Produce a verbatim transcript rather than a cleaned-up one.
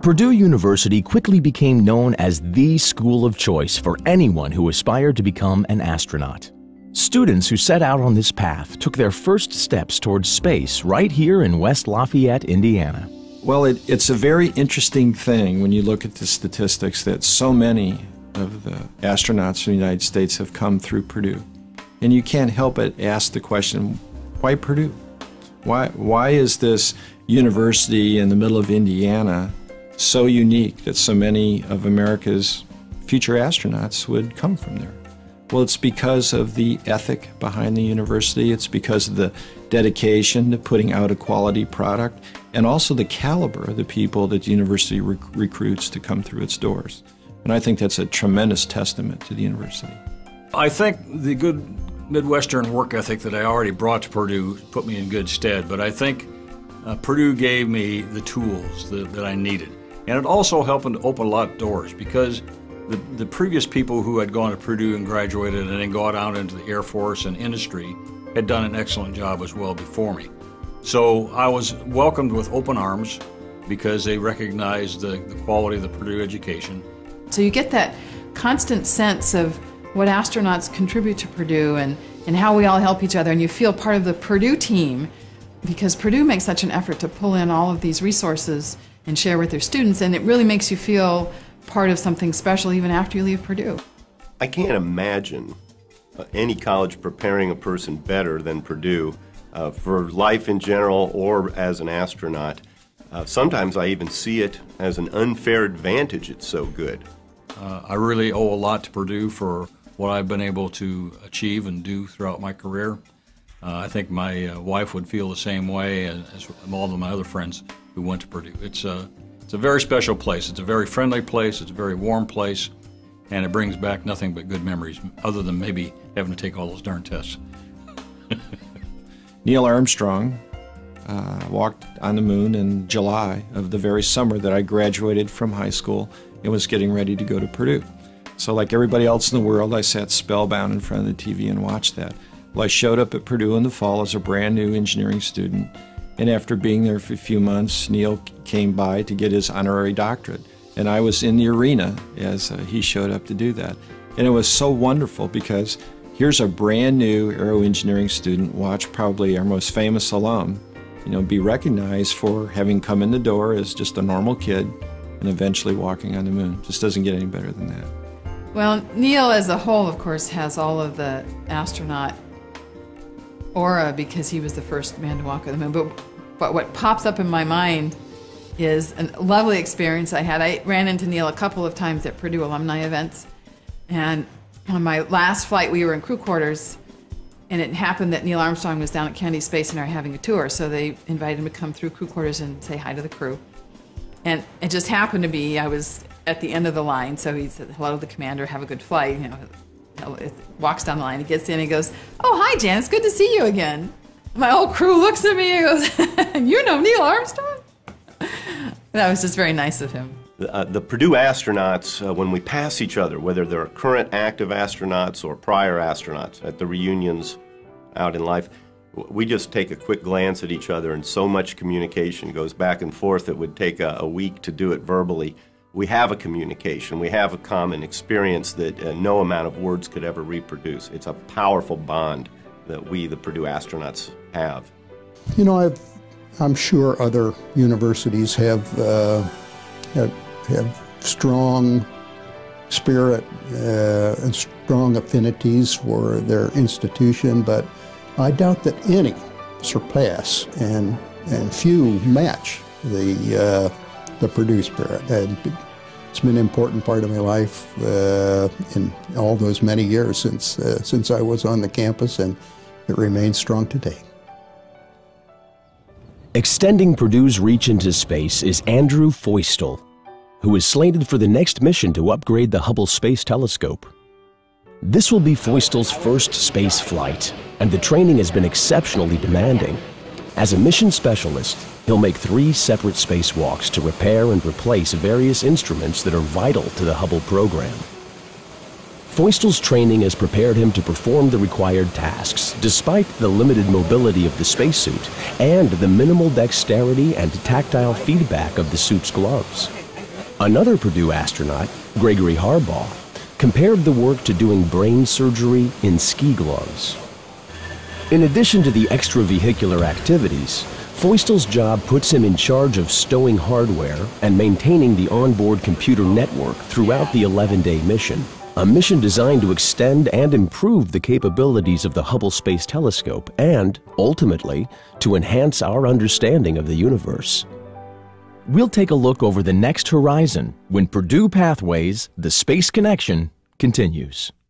Purdue University quickly became known as the school of choice for anyone who aspired to become an astronaut. Students who set out on this path took their first steps towards space right here in West Lafayette, Indiana. Well, it, it's a very interesting thing when you look at the statistics that so many of the astronauts in the United States have come through Purdue. And you can't help but ask the question, why Purdue? Why, why is this university in the middle of Indiana so unique that so many of America's future astronauts would come from there? Well, it's because of the ethic behind the university. It's because of the dedication to putting out a quality product, and also the caliber of the people that the university rec recruits to come through its doors. And I think that's a tremendous testament to the university. I think the good Midwestern work ethic that I already brought to Purdue put me in good stead, but I think uh, Purdue gave me the tools that, that I needed. And it also helped to open a lot of doors, because the, the previous people who had gone to Purdue and graduated and then gone out into the Air Force and industry had done an excellent job as well before me. So I was welcomed with open arms because they recognized the, the quality of the Purdue education. So you get that constant sense of what astronauts contribute to Purdue and, and how we all help each other, and you feel part of the Purdue team because Purdue makes such an effort to pull in all of these resources and share with their students, and it really makes you feel part of something special even after you leave Purdue. I can't imagine any college preparing a person better than Purdue uh, for life in general or as an astronaut. Uh, sometimes I even see it as an unfair advantage it's so good. Uh, I really owe a lot to Purdue for what I've been able to achieve and do throughout my career. Uh, I think my uh, wife would feel the same way as, as all of my other friends who went to Purdue. It's a, it's a very special place. It's a very friendly place. It's a very warm place. And it brings back nothing but good memories, other than maybe having to take all those darn tests. Neil Armstrong uh, walked on the moon in July of the very summer that I graduated from high school and was getting ready to go to Purdue. So like everybody else in the world, I sat spellbound in front of the T V and watched that. Well, I showed up at Purdue in the fall as a brand new engineering student, and after being there for a few months, Neil came by to get his honorary doctorate. And I was in the arena as uh, he showed up to do that. And it was so wonderful because here's a brand new aero engineering student, watch probably our most famous alum, you know, be recognized for having come in the door as just a normal kid and eventually walking on the moon. Just doesn't get any better than that. Well, Neil as a whole, of course, has all of the astronaut aura because he was the first man to walk on the moon. But, but what pops up in my mind is a lovely experience I had. I ran into Neil a couple of times at Purdue alumni events, and on my last flight we were in crew quarters, and it happened that Neil Armstrong was down at Kennedy Space Center having a tour, so they invited him to come through crew quarters and say hi to the crew. And it just happened to be I was at the end of the line, so he said hello to the commander, have a good flight, you know, walks down the line, he gets in, he goes, "Oh, hi Janice, good to see you again." My whole crew looks at me and goes, "You know Neil Armstrong?" That was just very nice of him. Uh, the Purdue astronauts, uh, when we pass each other, whether they're current active astronauts or prior astronauts at the reunions out in life, we just take a quick glance at each other, and so much communication goes back and forth it would take a, a week to do it verbally. We have a communication, we have a common experience that uh, no amount of words could ever reproduce. It's a powerful bond that we, the Purdue astronauts, have. You know, I've, I'm sure other universities have, uh, have, have strong spirit uh, and strong affinities for their institution, but I doubt that any surpass and, and few match the, uh, the Purdue spirit. And it's been an important part of my life uh, in all those many years since, uh, since I was on the campus, and it remains strong today. Extending Purdue's reach into space is Andrew Feustel, who is slated for the next mission to upgrade the Hubble Space Telescope. This will be Feustel's first space flight, and the training has been exceptionally demanding. As a mission specialist, he'll make three separate spacewalks to repair and replace various instruments that are vital to the Hubble program. Feustel's training has prepared him to perform the required tasks, despite the limited mobility of the spacesuit and the minimal dexterity and tactile feedback of the suit's gloves. Another Purdue astronaut, Gregory Harbaugh, compared the work to doing brain surgery in ski gloves. In addition to the extravehicular activities, Feustel's job puts him in charge of stowing hardware and maintaining the onboard computer network throughout the eleven-day mission, a mission designed to extend and improve the capabilities of the Hubble Space Telescope and, ultimately, to enhance our understanding of the universe. We'll take a look over the next horizon when Purdue Pathways, the Space Connection, continues.